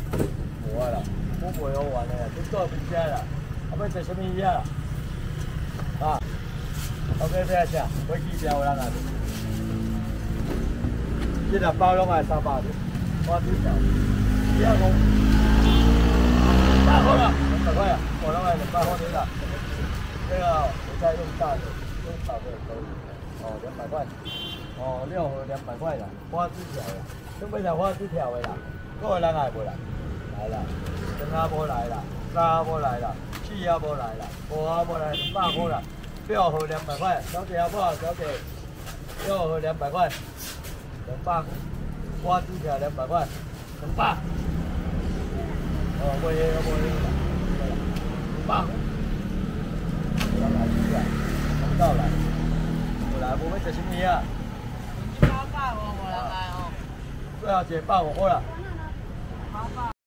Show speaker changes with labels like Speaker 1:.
Speaker 1: 无啊啦，我袂好玩的啦，去做边家啦，啊要食什么鱼啊？啊，OK， 这啥？飞机票有人啊？这两包拢系300的，花枝条，不要讲，200块啊，200块啊，我拢系200块的啦。这个我再用大的，用小的也可以。哦，200块。哦，6盒200块啦，花枝条啦，准备条花枝条的啦，各位人来无啦？来啦，灯啊无来啦，三啊无来啦，4啊无来啦，5啊无来，200块啦，6盒200块，小姐好不好？小姐，6盒200块，200，花枝条200块，200。哦，没嘢，没嘢啦，200。我来吃啊，讲到来，我来，无要食什么啊？
Speaker 2: 100哦，我来哦。
Speaker 1: 最后一个150好啦。